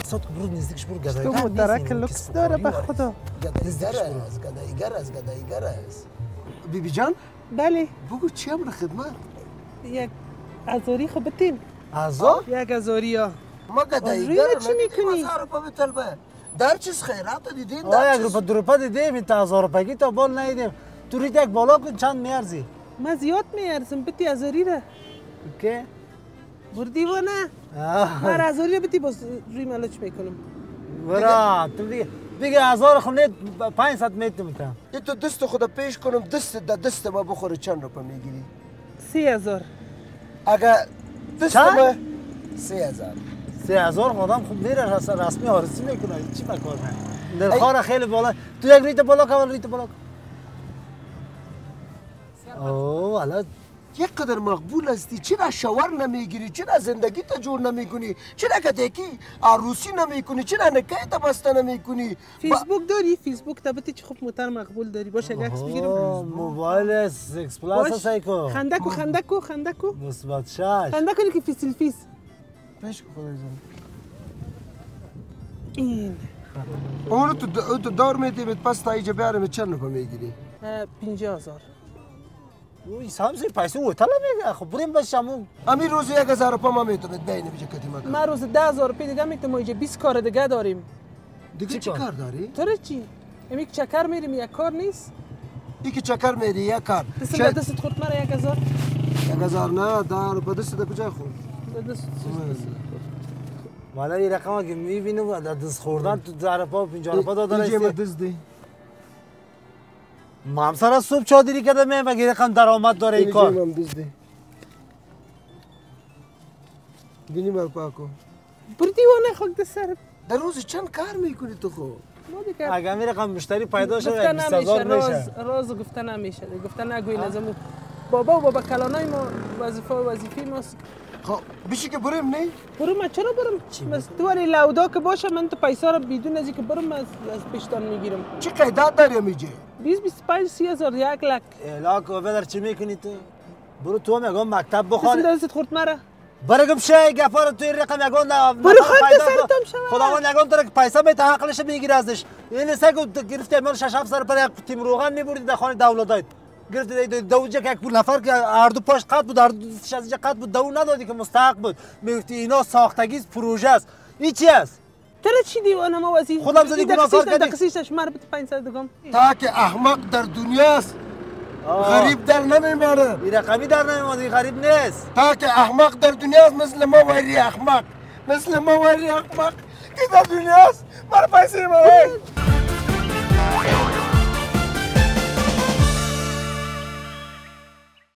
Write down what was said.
اقتصاد برو نزدیکش برو گدایی. تو مدرک لوکس داره به خدا. گرز. بیبی جان؟ بله. بگو چی امر خدمت؟ یک هزاری خب بتیم. هزار؟ یک هزاری ها. ما گدایی گرم چی میکنی؟ 1000 روپا بتلبه. در چیز خیرات دیدین؟ یک روپا دو روپا دیدیم این تا 1000 روپایی تا بال ندیدیم. تو ریت یک بالا کن چند میارزی؟ ما زیاد میارزم بتی هزاری را. که؟ بردی و نه؟ هر هزاری را بتی باز روی ملچ میکنم. برا تو دیگه 1000 خونه 500 میتونم تا. این تو دست خدا پیش کنم دست ما بخوره چند روپا میگیری؟ 3000. اگر دست ما 3000. 3000 آدم خوب میره رسمی آرزی میکنه چی بکار نه نرخ‌ها خیلی بالا تو یک ریت بالا کن ریت بالا کن اوه حالا یک قدر مقبول هستی چرا شاور نمیگیری چرا زندگی تا جور نمیکنی چرا کدیکی عروسی نمیکنی چرا نکاح تا بسته نمیکنی فیسبوک داری فیسبوک تبتی چه خوب موتر مقبول داری باشه یک عکس بگیرم موبایل 6 پلاس سایکو خندکو مثبت 6 خندکو که فیسل فیس پیش خدا جان این اونو تو دار میدیم پس تا اینجا بیارم چند روپا میگیری 50000 اوی سامسی پیسه اوتلا میگه خب بریم بس شامو همین روز 1000 روپا ما میتونم بین میشه کتی مکان ما روز 10000 روپیه دیگه میتونم اینجا 20 کار دیگه داریم دیگه چی کار داری؟ تو چی؟ امی که چکر میریم یک کار نیست؟ ای که چکر میری یک کار دستت خورد مرا 1000 1000 نه 10 روپا دست ده کجا خورد؟ والا این رقم که میبینم دست خوردن تو 10 روپا و 50 روپا دادن اینجا ما دست ده ما هم سر صبح چادری کردم و رقم درآمد داره این کار اینجا هم دست ده بینی مال پاکو بردی و نه خود دست سر در روز چند کار میکنی تو خو؟ اگه می رقم مشتری پیدا شد گفتن 20000 میشه راز گفتن نمیشه گفتن نگوی نظمو بابا کلانای ما وظیفه ماست خب بشی که بریم نه؟ برم ما چرا برم؟ مستواری لودا که باشه من تو پیسا رو بدون از اینکه برم از پیشتان میگیرم چی قیدات داری میجه؟ 20-25 30,000 1 لک لاک و بدر چی میکنی تو؟ برو تو میگم مکتب بخوان دستت خورد مرا برگم شه گفار تو این رقم یگان برو خود سرتم شما خداوند یگان داره که پیسه میته حقلش میگیره ازش این سگو گرفته من 6 سر پر یک تیم روغن میبردی در خانه دولت گرفته دوجه که یک پول نفر که هر دو پاش قط بود هر دو از قط بود دو ندادی که مستحق بود میگفتی اینا ساختگی پروژه است این چی است تو چی دیوانه ما وظیفه خودم زدی گناهکار کردی دقیقش مر 500 دگم تا که احمق در دنیاست غریب در نمیمانه این رقمی در نمیمانه غریب نیست تا که احمق در دنیاست مثل ما ویری احمق مثل ما ویری احمق که در دنیاست مر پیسه ما